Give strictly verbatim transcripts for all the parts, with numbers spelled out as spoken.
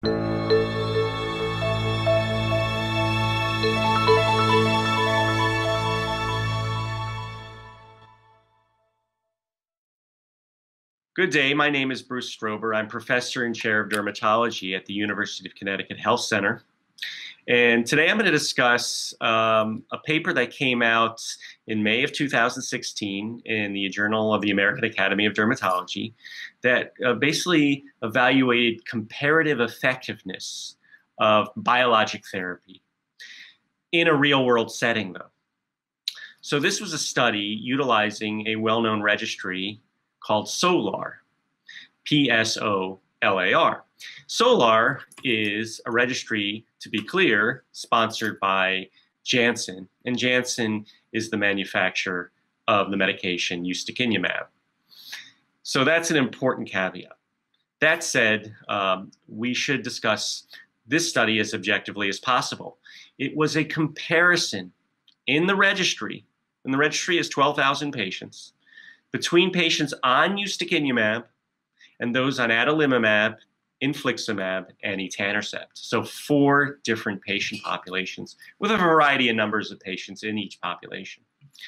Good day, my name is Bruce Strober. I'm professor and chair of dermatology at the University of Connecticut Health Center. And today I'm going to discuss um, a paper that came out in May of two thousand sixteen in the Journal of the American Academy of Dermatology that uh, basically evaluated comparative effectiveness of biologic therapy in a real-world setting, though. So this was a study utilizing a well-known registry called PSOLAR, P S O L A R. PSOLAR is a registry, to be clear, sponsored by Janssen, and Janssen is the manufacturer of the medication ustekinumab. So that's an important caveat. That said, um, we should discuss this study as objectively as possible. It was a comparison in the registry, and the registry is twelve thousand patients, between patients on ustekinumab and those on adalimumab, infliximab, and etanercept. So four different patient populations with a variety of numbers of patients in each population.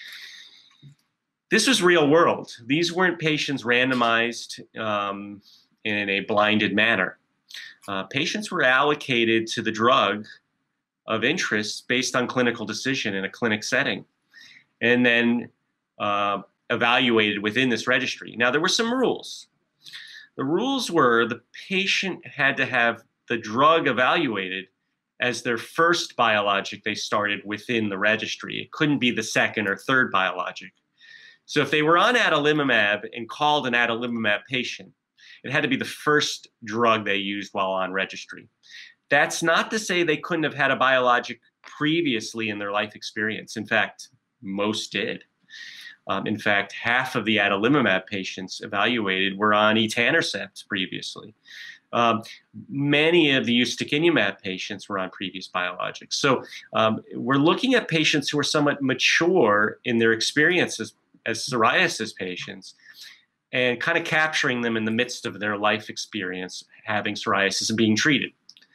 This was real world. These weren't patients randomized um, in a blinded manner. Uh, patients were allocated to the drug of interest based on clinical decision in a clinic setting, and then uh, evaluated within this registry. Now, there were some rules. The rules were the patient had to have the drug evaluated as their first biologic they started within the registry. It couldn't be the second or third biologic. So if they were on adalimumab and called an adalimumab patient, it had to be the first drug they used while on registry. That's not to say they couldn't have had a biologic previously in their life experience. In fact, most did. Um, in fact, half of the adalimumab patients evaluated were on etanercept previously. Um, many of the ustekinumab patients were on previous biologics. So um, we're looking at patients who are somewhat mature in their experiences as psoriasis patients and kind of capturing them in the midst of their life experience having psoriasis and being treated.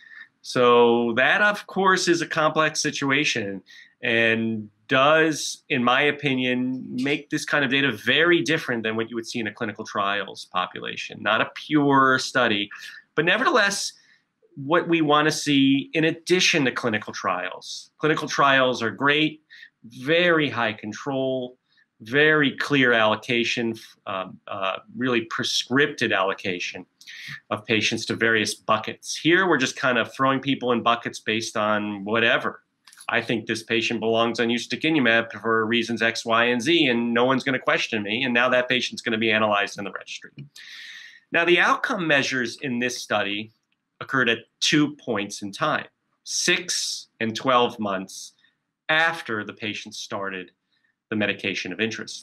So that, of course, is a complex situation and does, in my opinion, make this kind of data very different than what you would see in a clinical trials population. Not a pure study, but nevertheless, what we want to see in addition to clinical trials. Clinical trials are great, very high control, very clear allocation, um, uh, really prescripted allocation of patients to various buckets. Here, we're just kind of throwing people in buckets based on whatever. I think this patient belongs on ustekinumab for reasons X, Y, and Z, and no one's going to question me, and now that patient's going to be analyzed in the registry. Now, the outcome measures in this study occurred at two points in time, six and twelve months after the patient started the medication of interest.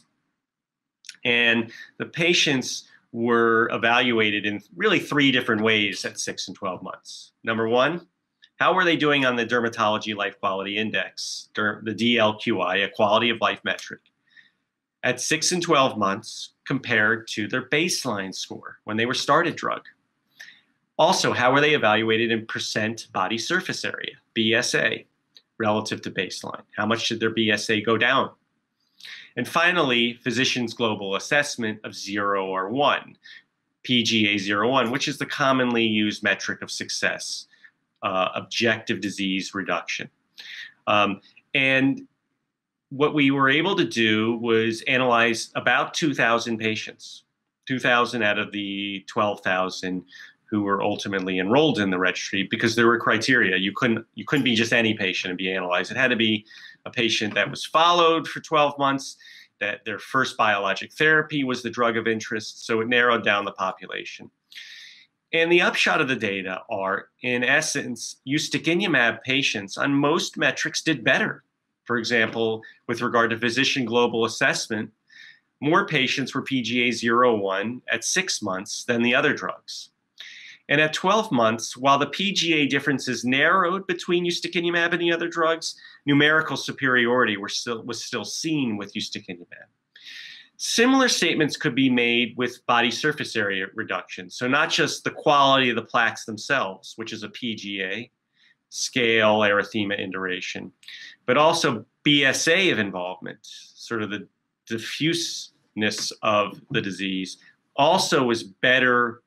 And the patients were evaluated in really three different ways at six and twelve months. Number one, how were they doing on the Dermatology Life Quality Index, the D L Q I, a quality of life metric, at six and twelve months compared to their baseline score when they were started drug? Also, how were they evaluated in percent body surface area, B S A, relative to baseline? How much did their B S A go down? And finally, physician's global assessment of zero or one, P G A zero one, which is the commonly used metric of success. Uh, objective disease reduction. Um, and what we were able to do was analyze about two thousand patients, two thousand out of the twelve thousand who were ultimately enrolled in the registry, because there were criteria. You couldn't, you couldn't be just any patient and be analyzed. It had to be a patient that was followed for twelve months, that their first biologic therapy was the drug of interest, so it narrowed down the population. And the upshot of the data are, in essence, ustekinumab patients on most metrics did better. For example, with regard to physician global assessment, more patients were P G A zero one at six months than the other drugs. And at twelve months, while the P G A differences narrowed between ustekinumab and the other drugs, numerical superiority were still, was still seen with ustekinumab. Similar statements could be made with body surface area reduction. So not just the quality of the plaques themselves, which is a P G A, scale, erythema, induration, but also B S A of involvement, sort of the diffuseness of the disease, also was better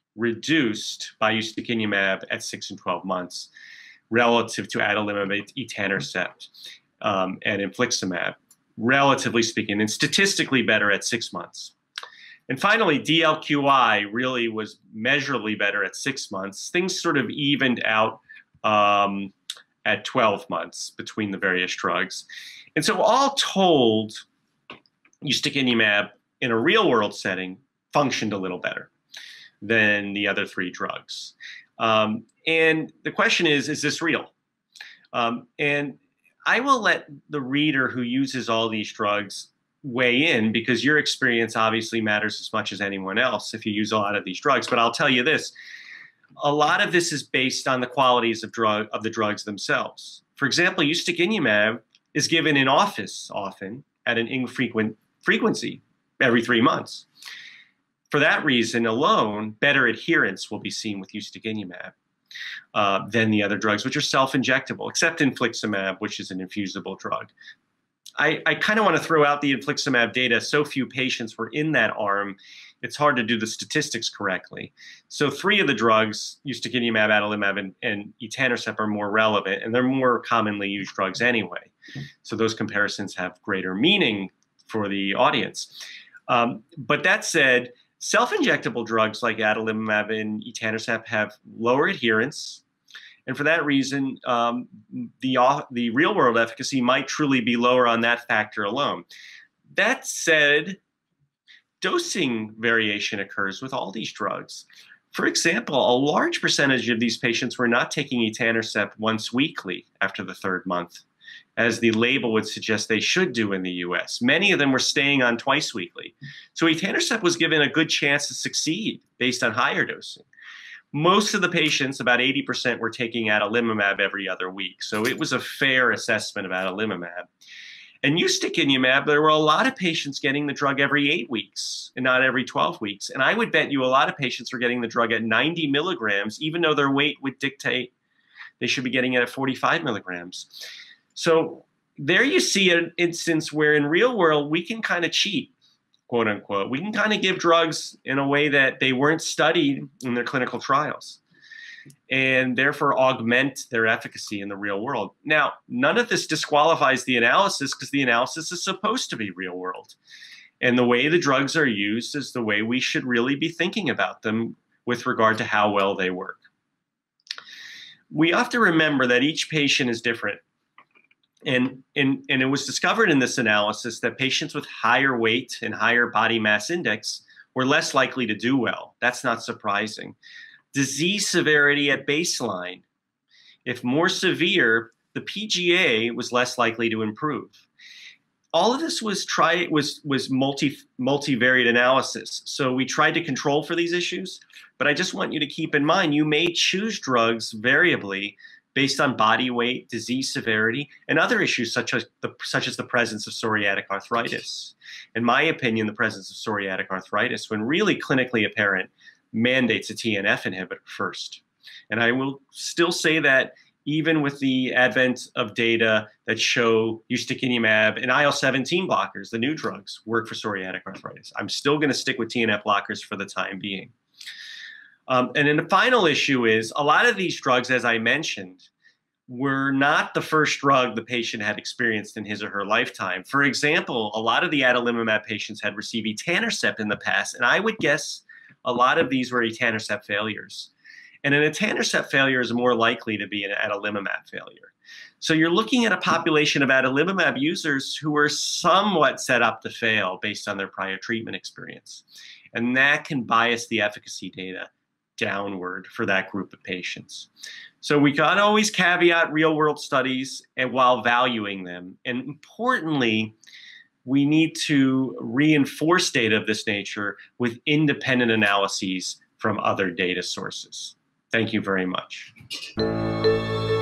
reduced by ustekinumab at six and twelve months relative to adalimumab, etanercept, um, and infliximab, relatively speaking, and statistically better at six months. And finally, D L Q I really was measurably better at six months. Things sort of evened out um, at twelve months between the various drugs. And so all told, ustekinumab in a real-world setting functioned a little better than the other three drugs. Um, and the question is, is this real? Um, and I will let the reader who uses all these drugs weigh in, because your experience obviously matters as much as anyone else if you use a lot of these drugs. But I'll tell you this, a lot of this is based on the qualities of, drug, of the drugs themselves. For example, ustekinumab is given in office often at an infrequent frequency every three months. For that reason alone, better adherence will be seen with ustekinumab uh, than the other drugs, which are self-injectable, except infliximab, which is an infusible drug. I, I kind of want to throw out the infliximab data. So few patients were in that arm, it's hard to do the statistics correctly. So three of the drugs, ustekinumab, adalimumab, and, and etanercept, are more relevant, and they're more commonly used drugs anyway. So those comparisons have greater meaning for the audience. Um, but that said, self-injectable drugs like adalimumab and etanercept have lower adherence, and for that reason, um, the, uh, the real-world efficacy might truly be lower on that factor alone. That said, dosing variation occurs with all these drugs. For example, a large percentage of these patients were not taking etanercept once weekly after the third month, as the label would suggest they should do in the U S. Many of them were staying on twice weekly. So etanercept was given a good chance to succeed based on higher dosing. Most of the patients, about eighty percent, were taking adalimumab every other week. So it was a fair assessment of adalimumab. And ustekinumab, there were a lot of patients getting the drug every eight weeks and not every twelve weeks. And I would bet you a lot of patients were getting the drug at ninety milligrams, even though their weight would dictate they should be getting it at forty-five milligrams. So there you see an instance where in real world, we can kind of cheat, quote unquote. We can kind of give drugs in a way that they weren't studied in their clinical trials, and therefore augment their efficacy in the real world. Now, none of this disqualifies the analysis, because the analysis is supposed to be real world. And the way the drugs are used is the way we should really be thinking about them with regard to how well they work. We have to remember that each patient is different. And, and, and it was discovered in this analysis that patients with higher weight and higher body mass index were less likely to do well. That's not surprising. Disease severity at baseline, if more severe, the P G A was less likely to improve. All of this was try was was multi multivariate analysis. So we tried to control for these issues, but I just want you to keep in mind you may choose drugs variably based on body weight, disease severity, and other issues such as the such as the presence of psoriatic arthritis. In my opinion, the presence of psoriatic arthritis, when really clinically apparent, mandates a T N F inhibitor first. And I will still say that even with the advent of data that show ustekinumab and I L seventeen blockers, the new drugs, work for psoriatic arthritis, I'm still going to stick with T N F blockers for the time being. Um, and then the final issue is a lot of these drugs, as I mentioned, were not the first drug the patient had experienced in his or her lifetime. For example, a lot of the adalimumab patients had received etanercept in the past, and I would guess a lot of these were etanercept failures. And an etanercept failure is more likely to be an adalimumab failure. So you're looking at a population of adalimumab users who were somewhat set up to fail based on their prior treatment experience. And that can bias the efficacy data downward for that group of patients. So we can always caveat real-world studies and while valuing them. And importantly, we need to reinforce data of this nature with independent analyses from other data sources. Thank you very much.